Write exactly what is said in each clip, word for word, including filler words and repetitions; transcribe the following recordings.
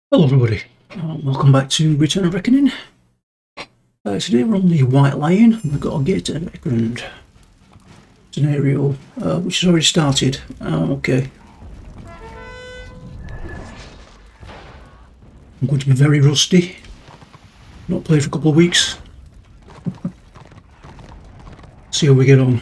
Hello everybody, uh, welcome back to Return of Reckoning. Uh, today we're on the White Lion. We've got a gate at background scenario, uh, which has already started. Uh, okay. I'm going to be very rusty. Not played for a couple of weeks. See how we get on.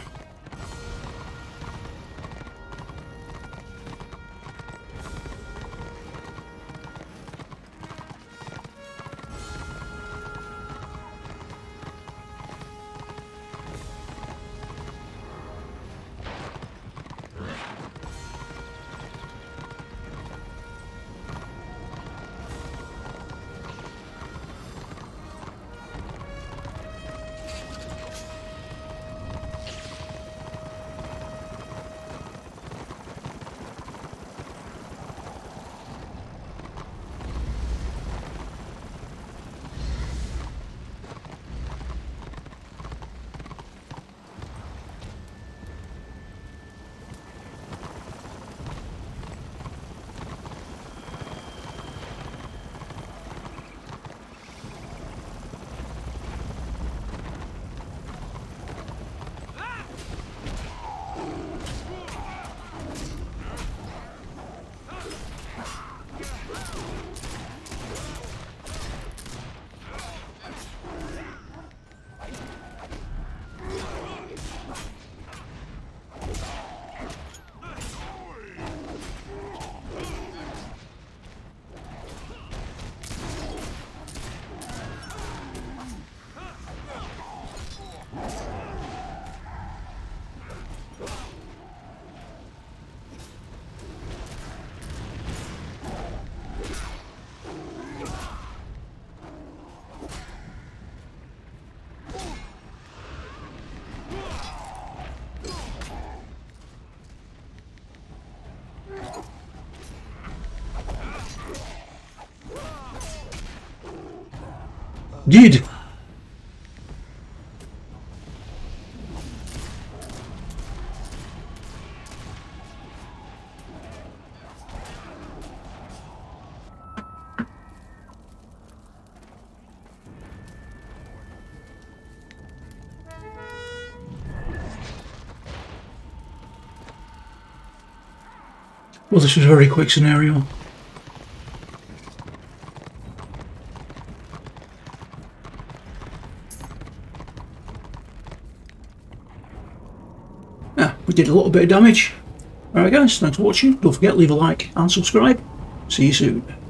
Did. Well, this was a very quick scenario. Yeah, we did a little bit of damage. Alright guys, thanks for watching. Don't forget, leave a like and subscribe. See you soon.